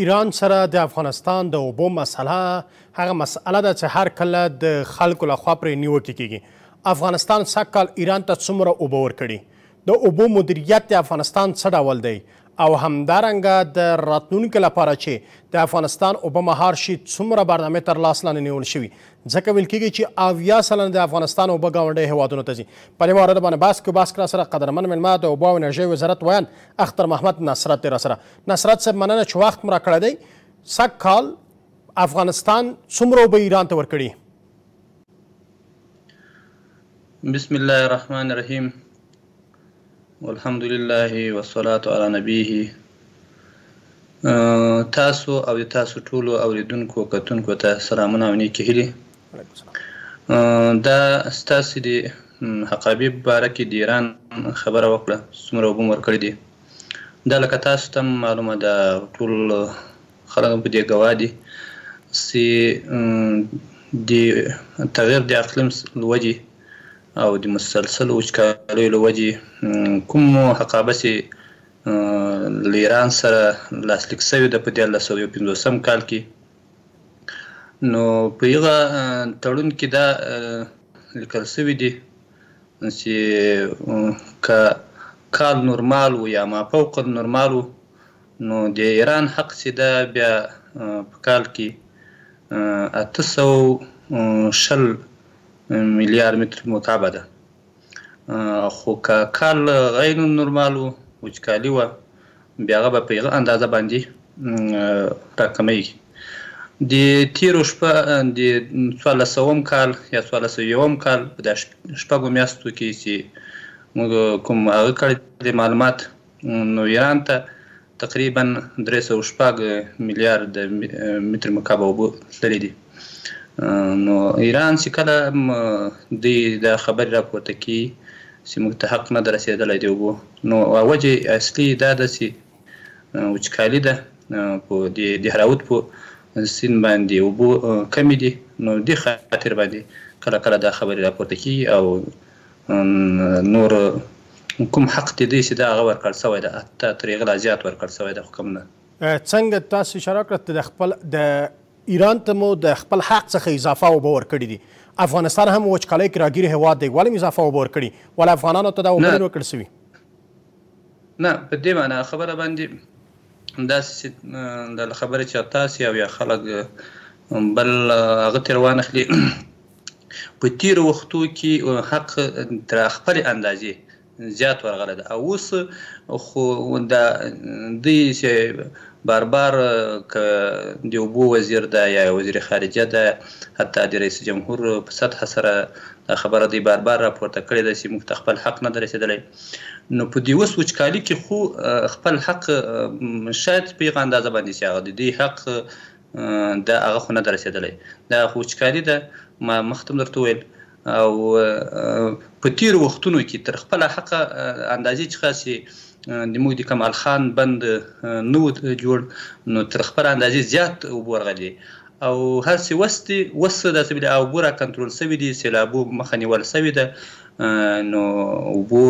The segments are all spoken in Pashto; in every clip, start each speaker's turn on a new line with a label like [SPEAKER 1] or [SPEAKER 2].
[SPEAKER 1] ایران سره د افغانستان د اوبو مسله هغه مسله ده چې هر کله د خلکو لخوا پرې نیوکې کیږي. افغانستان سږ کال ایران ته څومره اوبه ورکړي؟ د اوبو مدیریت د افغانستان څه ډول دی؟ او همدارنګه د راتلونکي لپاره چې د افغانستان اوبه مهار شي څومره برنامې تر لاس لاندې نیول شوي؟ ځکه ویل کېږي چې 80 سلنه د افغانستان اوبه ګاونډي هیوادونو ته ځي. په دې مورد باندې بحث کوو. بحث را سره قدرمن مېلمه د اوبو او انرژۍ وزارت ویان اختر محمد نصرت دی را سره. نصرت صاحب مننه چې وخت مو راکړی دی. سږ کال افغانستان څومره اوبه ایران ته ورکړي؟
[SPEAKER 2] بسم الله الرحمن الرحیم والحمد لله والصلاة على نبیه. تاسو او د تاسو ټولو اوریدونکو کتونکو ته سلامونه او نیکې هیلې. دا ستاسې د حقابي په باره کې د ایران خبره وکړه څومره اوبه مو ورکړي دي. دا لکه تاسو ته معلومه ده، ټول خلک په دې ګواه دي چې د تغییر د اقلیم له وجې او د مسلسل وچکالیو له وجې کوم حقابه چې له ایران سره لاسلیک شوې ده په 1950 کال کې، نو په هغه تړون کې دا لیکل شوي دي چې که کال نورمال و یا ما فوق نورمال و، نو د ایران حق چې ده بیا په کال کې 810 میلیارد متر مکعب ده. خو که کال غیر نورمال و، وچکالي وه، بیا هغه به په هغه اندازه باندې راکمیږي. د تیرو د 1400 کال یا 1401 کال په دا شپږو میاشتو کې چې موږ کوم هغه کړی د معلومات، نو ایران ته تقریبا 306 میلیارد متر مکعب اوبه تللي دي. نو ایران چې کله د خبرې راپورته کوي چې موږ ته حق نه ده رسېدلی د اوبو، نو وجه اصلي دا ده چې وچکالي ده په د دهراوت په سیند باندې اوبه کمې دي. نو دې خاطر باندې کله کله دا خبرې راپورته کیږي او نور کوم حق دی چې دا هغه ورکړل شوی ده، حتی تر هغه لا زیات ورکړل شوی ده، خو کم نه.
[SPEAKER 1] څنګه تاسو اشاره کړه د خپل د ایران ته مو د خپل حق څخه اضافه اوبه ورکړي دي؟ افغانستان هم وچکالۍ کې راګیر هیواد دی، ولې اضافه اوبه ورکړي؟ ولې افغانانو ته دا اوبه نه ورکړل شوي؟
[SPEAKER 2] نه، په دې معنی خبره باندې داسې د خبرې چې تاسې او یا خلک بل هغه ترې وانخلي. په تیرو وختو کې حق تر خپلې اندازې زیات ورغلی ده، او اوس خو دوی چې بار بار که د اوبو وزیر ده یا وزیر خارجه ده، حتی د رئیس جمهور په سطح سره دا خبره دوی بار بار راپورته کړې ده چې موږ ته خپل حق نه ده رسېدلی. نو په دې اوس وچکالي کې خو خپل حق شاید په هغه اندازه باندې چې هغه د دوی حق ده هغه خو نه ده رسېدلی. دا خو وچکالي ده، ما مخکې هم درته وویل. او په تیرو وختونو کې تر خپله حق اندازې څخه چې د موږ د کمال خان بند نه و جوړ، نو تر خپل اندازې زیات اوبه ورغلي، او هر څه اوس داسې بلې اوبه را کنټرول شوي دي، سیلابو مخه نیول شوې ده. نو اوبو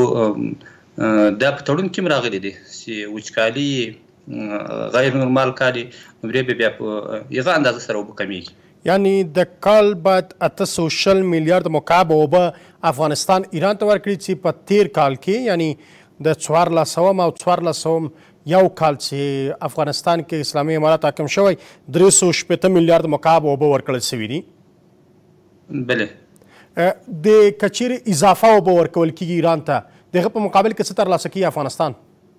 [SPEAKER 2] دا په تړون کې هم راغلي دي چې وچکالي غیر نورمال کالي، نو بیا په هغه اندازه سره اوبه کمیږي.
[SPEAKER 1] یعنی د کال بعد 860 میلیارد مکعب اوبه افغانستان ایران ته ورکړي چې په تیر کال کې یعنی د 1400 او 1401 کال چې افغانستان کې اسلامي امارات حاکم شوی 360 میلیارد مکعب اوبه ورکړل شوي دي.
[SPEAKER 2] بله،
[SPEAKER 1] د کچیرې اضافه اوبه ورکول کېږي ایران ته، د هغه په مقابل کې څه ترلاسه کیږي افغانستان؟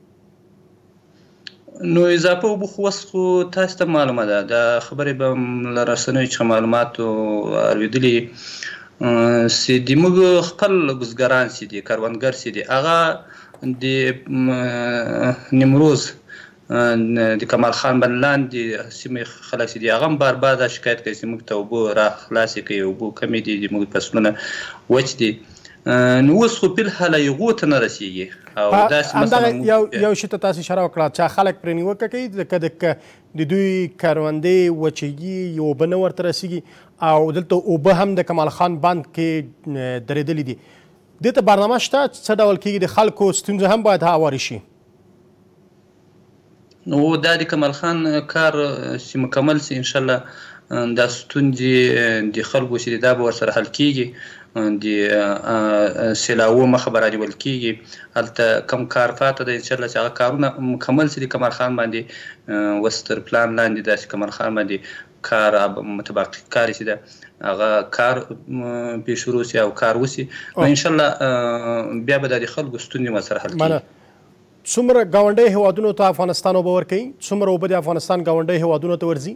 [SPEAKER 2] نو اضافه اوبه خو اوس خو تاسو ته معلومه ده، دا خبرې به له رسنیو څخه معلوماتو اورېدلي چې د موږ خپل بزګران چې دي، کروندګر چې دي، هغه د نیمروز د کمال خان بند لاندې سیمې خلک چې دي، هغه هم بار بار دا شکایت کوي چې موږ ته اوبه را خلاصې کوي، اوبه کمې دي، زموږ فصلونه وچ دي. نو اوس خو بالحاله هغو ته نه رسېږي. او
[SPEAKER 1] همدغه یو شي ته تاسو اشاره وکړه چې خلک پرې نیوکه کوي ځکه د دوی کروندې وچېږي، اوبه نه ورته رسېږي، او دلته اوبه هم د کمال خان بند کې درېدلي دي. دې ته برنامه شته څه ډول کېږي؟ د خلکو ستونزې هم باید هوارې شي.
[SPEAKER 2] نو دا د کمال خان کار چې مکمل سي ان شاء الله دا ستونزې د خلکو چې دا به ورسره حل کیږي د سیلاو مخه به رانیول کیږي هلته کم کار پاته دی ان شاء الله چې هغه کارونه مکمل سي د کمال خان باندې اوس تر پلان لاندې داسې کمال خان باندې کار متباقي کار چې ده هغه کار پې شروع سي او کار وسي نو ان شاء الله بیا به د خلکو ستونزې ورسره حل کیږي
[SPEAKER 1] څومره ګاونډي هیوادونو ته افغانستان اوبه ورکوي څومره اوبه د افغانستان ګاونډي هیوادونو ته ورځي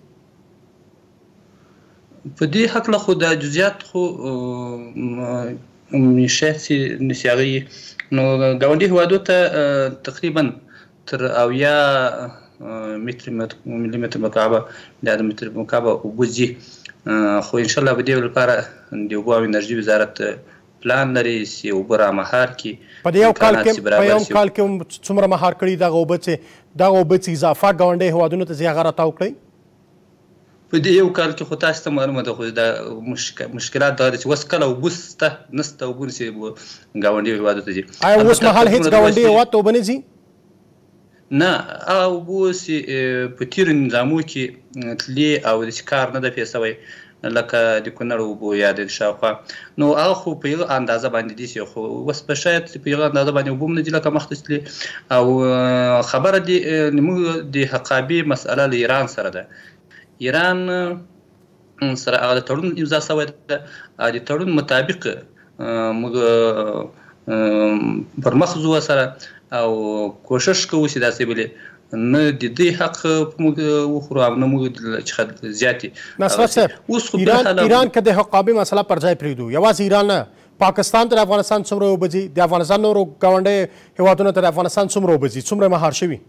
[SPEAKER 2] په دې هکله خو دا جزئیات خو شخصي نشي هغوی نو ګاونډي هیوادو ته تقریبا تر 80 ملي متر مکعبه د متر مکعبه اوبه ځي خو انشاءالله په دې لپاره د اوبو او انرژي وزارت پلان لري چې اوبه رامهار کړي
[SPEAKER 1] په یو کال کې څومره مهار کړي دغه اوبه چې اضافه ګاونډي هیوادونو ته ځي هغه راتاو کړئ
[SPEAKER 2] په دې یو کال کې خو تاسو ته معلومه ده خو دا مشکلات دا چې اوس کله اوبه شته نشته اوبه چې ګاونډي هیوادو ته ځي
[SPEAKER 1] آیا اوس مهال هېڅ ګاونډي هیواد ته اوبه نه ځي
[SPEAKER 2] نه هغه اوبه چې په تېرو نظامو کې تللې او داسې کار نه ده پرې شوی لکه د کونړ اوبه یا د شاوخوا نو هغه خو په یوه اندازه باندې دي چې خو اوس په شاید په یوه اندازه باندې اوبه هم نه دي لکه مخکې تللې او خبره زموږ د حقابې مسأله له ایران سره ده ایران سره هغه د تړون امضا شوی ده د تړون مطابق موږ پر مخ ځو سره او کوشش کوو چې داسې بلې نه د دې حق موږ وخورو او نه موږ چې زیاتې
[SPEAKER 1] نصرت صاحب ایران که د حقابې مسله پر ځای پرېږدو یوازې ایران نه پاکستان ته د افغانستان څومره اوبه ځي د افغانستان نورو ګاونډي هیوادونو ته د افغانستان څومره اوبه ځي څومره مهار شوي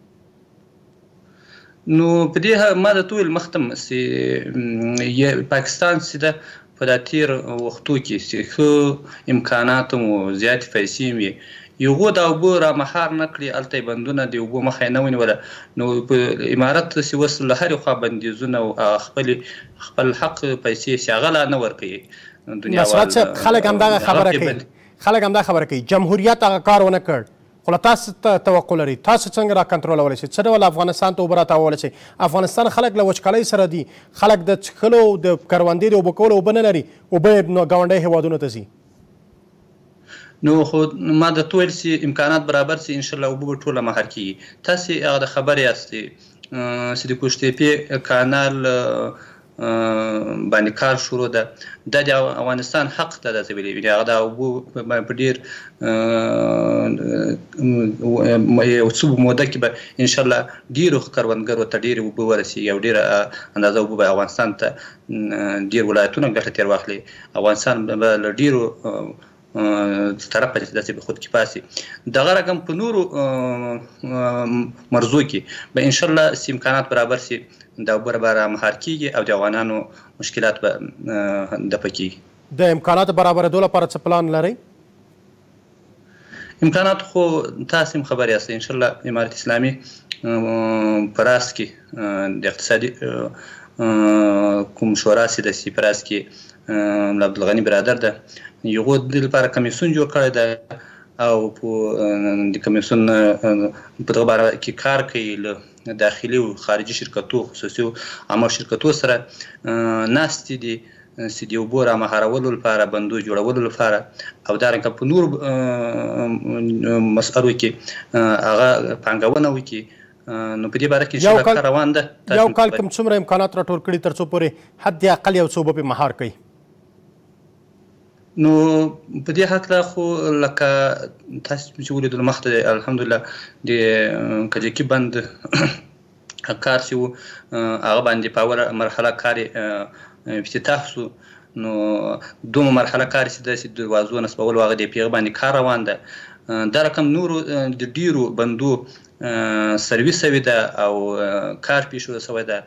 [SPEAKER 2] نو په دې ما درته وویل مخته چې پاکستان چې ده په دا تېر وختو کې چې ښه امکانات مو زیاتې پیسې وي یغو د اوبو رامهار نه کړي هلته یې بندونه د اوبو مخه یې نه ونیوله نو په امارت چې اوس له هرې خوا بندیزونه او خپل حق پیسې چې هغه لا نه ورکوي
[SPEAKER 1] نصرت صاحب خلک همدغه خبره کوي جمهوریت هغه کار ونه کړ خو له تاسو ته توقع لري تاسو څنګه را کنټرولولی شئ څه ډول افغانستان ته اوبه راتاوولی شئ افغانستان خلک له وچکالۍ سره دي خلک د څښلو د کروندې د اوبه کولو اوبه نه لري اوبه یې ګاونډي هیوادونو ته ځي
[SPEAKER 2] نو خو ما درته ویل چې امکانات برابر سي انشاءالله اوبه به ټوله مهار کېږي تاسې هغه د خبرې یاستئ چې د کوشتېپې کانال باندې کار شروع ده دا د افغانستان حق ته داسې ویلي هغه د اوبو په ډېر یو څه موده کې به انشاءالله ډېرو کروندګرو ته ډېرې اوبه ورسېږي او ډېره اندازه اوبه به افغانستان ته ډېر ولایتونه ګټه تېر واخلي افغانستان به له ډېرو طرفه داسې به خودکفا سي دغه رقم په نورو مرزو کې به انشاءالله امکانات برابر سي دا اوبه به رامهار کېږي او د افغانانو مشکلات به دفع کېږي
[SPEAKER 1] د امکاناتو برابرېدو لپاره څه پلان لرئ
[SPEAKER 2] امکانات خو تاسې هم خبر یاستئ انشاءالله امارت اسلامي په راس کې د اقتصادي کوم شورا چې ده چې په راس کې عبدالغني برادر ده یغو د دې لپاره کمیسیون جوړ کړی ده او د کمیسیون په دغه باره کې کار کوي له داخلي او خارجي شرکتو خصوصي عامه شرکتو سره ناستې دي چې د اوبو رامهارولو لپاره بندو جوړولو لپاره او دارنګه په نورو مسألو کې هغه پانګونه وکړي نو په دې باره کې انشاءالله کار روان ده
[SPEAKER 1] یو کال کوم څومره امکانات راټول کړي تر څو پورې حد اقل یو څه اوبه پې مهار کوي
[SPEAKER 2] نو په دې هکله خو لکه تاسو چې ولیدلو مخته الحمدلله د کجکي بند کار چې و هغه باندې په اوله مرحله کار افتتاح سو نو دومره مرحله کار چې داسې دروازو نصبولو هغه د هغه باندې کار روان ده دا رقم نورو د ډیرو بندو سرویس شوې ده او کار پیښ شوی ده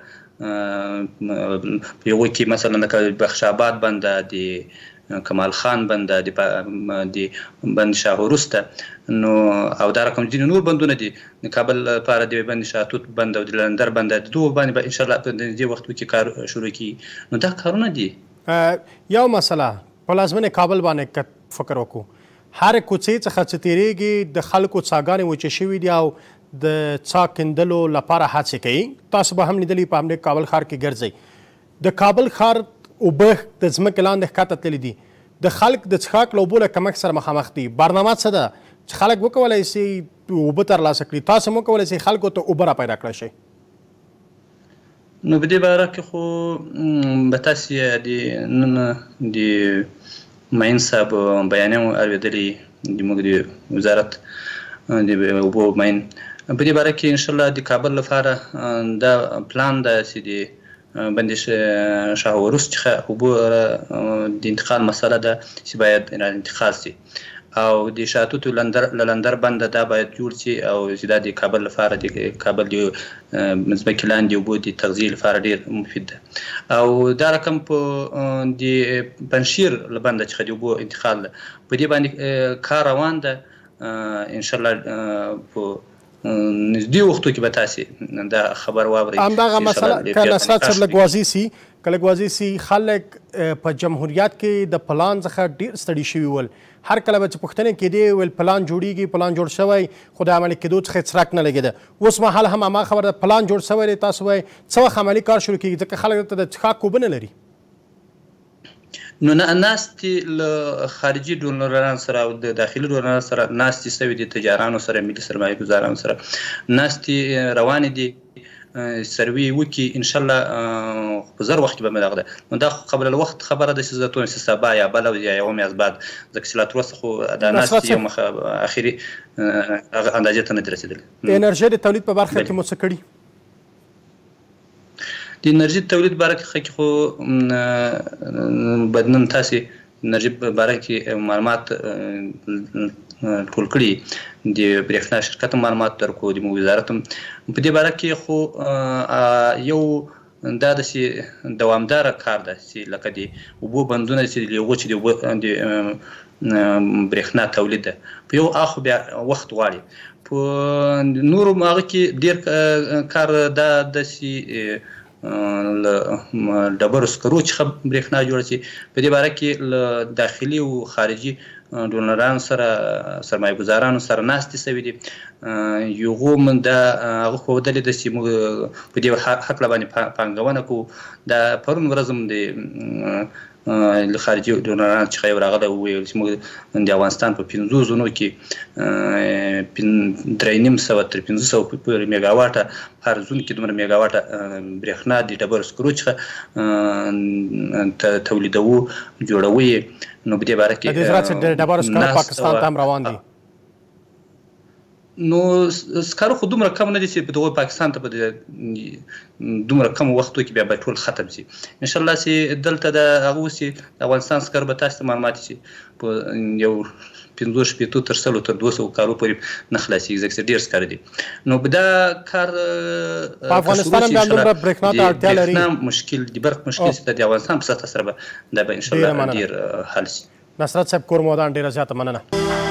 [SPEAKER 2] په یوه کې مثلا لکه بخش آباد بند د کمال خان بند د بند شاه وروسته نو او دا رقم ځینې نور بندونه دي د کابل لپاره د بند شاتوت بند او د لندر بند د دوه باندې به انشاءالله په دې وخت کې کار شروع کیږي نو دا کارونه دي
[SPEAKER 1] یو مسله په لازمنې کابل باندې فکر وکړو هر کوڅې څخه چې تیریږي د خلکو څاګانې وچې شوي دي او د څا کیندلو لپاره هڅې کوي. تاسو به هم لیدلي په همدې کابل ښار کې ګرځئ. د کابل ښار اوبه د ځمکې لاندې ښکته تللي دي. د خلک د څښاک له اوبو له کمښت سره مخامخ دي. برنامه څه ده چې خلک وکولی سي اوبه ترلاسه کړي؟ تاسو هم وکولی سئ خلکو ته اوبه را پیدا کړی شئ.
[SPEAKER 2] نو په دې باره کې خو به تاسې نن د معین صاحب بیانیه اورېدلي زموږ د وزارت د اوبو معین. په دې باره کې انشاءالله د کابل لپاره دا پلان ده چې د بندش شاه وروس څخه اوبو د انتقال مسله ده چې باید انتقال شي او د شاتوتو لندر بند دا باید جوړ شي او چې دا د کابل لپاره د کابل د ځمکې لاندې اوبو د تغذیې لپاره ډېر مفید ده او دا رقم په د پنشیر له بنده څخه د اوبو انتقال ده. په دې باندې کار روان ده انشاءالله. په نږدې وختو کې به تاسې دا خبر واورئ.
[SPEAKER 1] همدغه مسله که نصرت صاحب لږ واضح سي که لږ واضح سي خلک په جمهوریت کې د پلان څخه ډېر ستړي شوي ول. هر کله به چې پوښتنې کېدې ویل پلان جوړیږي پلان جوړ شوی خو د عملي کېدو څخه څرک نه لګېده. اوس مهال هم هماغه خبره ده پلان جوړ شوی دی. تاسو وایئ څه وخت عملي کار شروع کېږي ځکه خلک دلته د څښاک اوبه نه لري.
[SPEAKER 2] نو ناستې له خارجي ډونرانو سره او د داخلي ډونرانو سره ناستې شوي دي، تجارانو سره، ملي سرمایه ګزارانو سره ناستې روانې دي. سروي وکړي انشاءالله په زر وخت کې به مې دغه ده. نو دا قبل الوقت خبره ده چې زه توم چې سبا یا بله یا یوه میاشت بعد ځکه چې لا تر اوسه خو دا ناستې یو مخه اخري اندازې ته نه دي رسېدلي.
[SPEAKER 1] د انرژۍ د تولید په برخه کې مو څه کړي؟
[SPEAKER 2] د انرژي تولید باره کې خو باید نن تاسې انرژي په باره کې معلومات ټول کړي. د برېښنا شرکت معلومات درکو، د وزارت هم په دې باره کې خو یو دا داسې دوامداره کار ده چې لکه د اوبو بندونه چې د هغو چې د برېښنا تولید ده په یو اخو بیا وخت غواړي. په نورو هغه کې ډېر کار دا داسې له ډبرو سکرو څخه برېښنا جوړه شي. په دې باره کې له داخلي او خارجي ډونرانو سره سرمایه ګزارانو سره ناستې شوي دي. یغو من دا هغه ښودلې ده چې موږ په دې هکله باندې پانګونه کوو. دا پرون ورځ هم د خارجي ډونرانو څخه یو راغلی وویل چې موږ د افغانستان په 50 زونو کې 3.5 تر 500 پورې میګاواټه هر زون کې دومره میګاواټه برېښنا د ډبرو سکرو څخه تولیدوو جوړوو. نو په دې باره کې
[SPEAKER 1] د زراعت د ډبرو سکرو پاکستان ته هم روان دي.
[SPEAKER 2] نو سکرو خو دومره کم نه دي چې په دغه پاکستان ته په دومره کم وختو کې بیا به ټول ختم شي. انشاءالله چې دلته د هغه اوسي د افغانستان سکر به تاسو ته معلومات شي په یو 50 تر 100 تر 200 کارو پورې نه خلاصېږي ځکه چې ډېر سکر دي. نو په دا کار
[SPEAKER 1] په افغانستان هم دومره برېښنا ته اړتیا لري.
[SPEAKER 2] مشکل د برق مشکل چې د افغانستان په سطح سره به دا به انشاءالله ډېر حل شي.
[SPEAKER 1] نصرت صاحب کور مودان ډېره زیاته مننه.